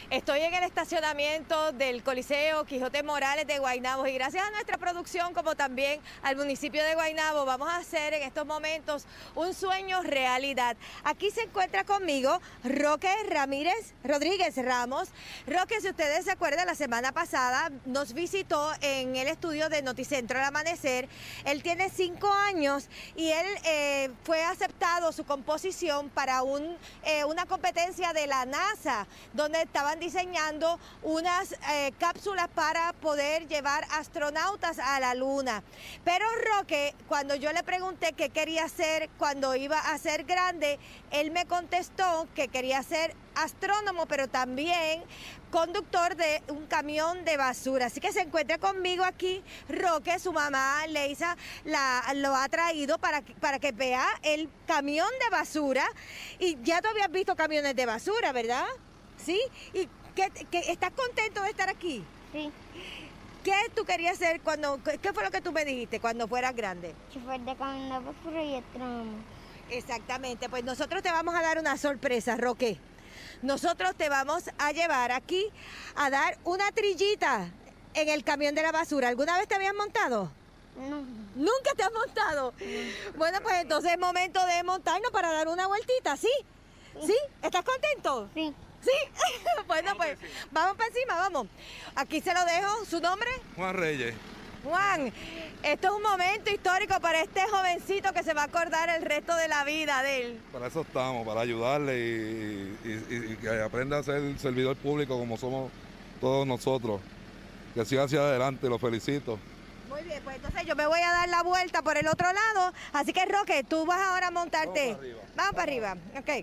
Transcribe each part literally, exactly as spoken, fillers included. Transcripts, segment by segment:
Estoy en el estacionamiento del Coliseo Quijote Morales de Guaynabo y gracias a nuestra producción como también al municipio de Guaynabo vamos a hacer en estos momentos un sueño realidad. Aquí se encuentra conmigo Roque Ramírez Rodríguez Ramos. Roque, si ustedes se acuerdan, la semana pasada nos visitó en el estudio de Noticentro al Amanecer. Él tiene cinco años y él eh, fue aceptado su composición para un, eh, una competencia de la NASA donde estaban diseñando unas eh, cápsulas para poder llevar astronautas a la luna. Pero Roque, cuando yo le pregunté qué quería hacer cuando iba a ser grande, él me contestó que quería ser astrónomo, pero también conductor de un camión de basura. Así que se encuentra conmigo aquí Roque, su mamá Leisa la, lo ha traído para, para que vea el camión de basura. Y ya tú habías visto camiones de basura, ¿verdad? ¿Sí? ¿Y qué, qué, estás contento de estar aquí? Sí. ¿Qué tú querías hacer cuando, qué fue lo que tú me dijiste cuando fueras grande? Chofer de camión de basura y astrónomo. Exactamente, pues nosotros te vamos a dar una sorpresa, Roque. Nosotros te vamos a llevar aquí a dar una trillita en el camión de la basura. ¿Alguna vez te habías montado? No. ¿Nunca te has montado? No. Bueno, pues entonces es momento de montarnos para dar una vueltita, ¿sí? ¿Sí? ¿Sí? ¿Estás contento? Sí. ¿Sí? Bueno, pues vamos para encima, vamos. Aquí se lo dejo. ¿Su nombre? Juan Reyes. Juan, esto es un momento histórico para este jovencito que se va a acordar el resto de la vida de él. Para eso estamos, para ayudarle y, y, y que aprenda a ser servidor público como somos todos nosotros. Que siga hacia adelante, lo felicito. Muy bien, pues entonces yo me voy a dar la vuelta por el otro lado, así que Roque, tú vas ahora a montarte. Vamos para arriba. Vamos para arriba, ok.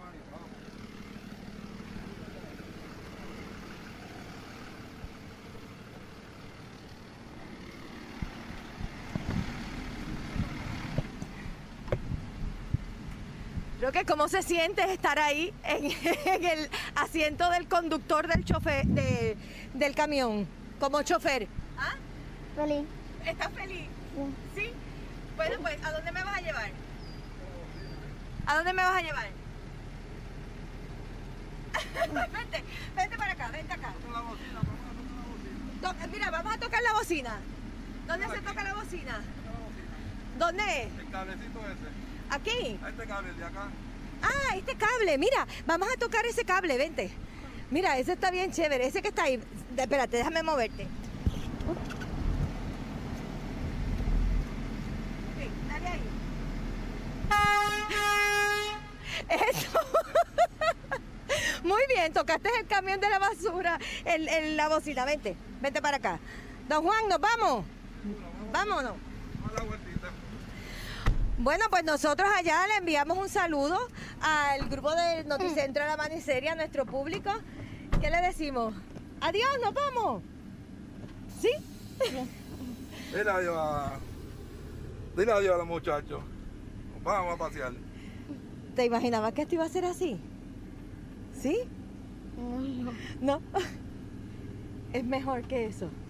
Roque, ¿cómo se siente estar ahí en, en el asiento del conductor del chofer de, del camión, como chofer? ¿Ah? Feliz. ¿Estás feliz? Sí. ¿Sí? Bueno, pues, ¿a dónde me vas a llevar? ¿A dónde me vas a llevar? Vente, vente para acá, vente acá. To- Mira, vamos a tocar la bocina. ¿Dónde se toca la bocina? ¿Dónde es? El cablecito ese. ¿Aquí? Este cable de acá. Ah, este cable, mira, vamos a tocar ese cable, vente. Mira, ese está bien chévere, ese que está ahí. De- Espérate, déjame moverte. Sí, dale ahí. Eso. Muy bien, tocaste el camión de la basura en, en la bocina, vente, vente para acá. Don Juan, ¿nos vamos? Vámonos. A la vueltita. Bueno, pues nosotros allá le enviamos un saludo al grupo de Noticentro al Amanecer y a nuestro público. ¿Qué le decimos? Adiós, nos vamos. ¿Sí? Dile adiós a... Dile adiós a los muchachos. Vamos a pasear. ¿Te imaginabas que esto iba a ser así? ¿Sí? No. No. Es mejor que eso.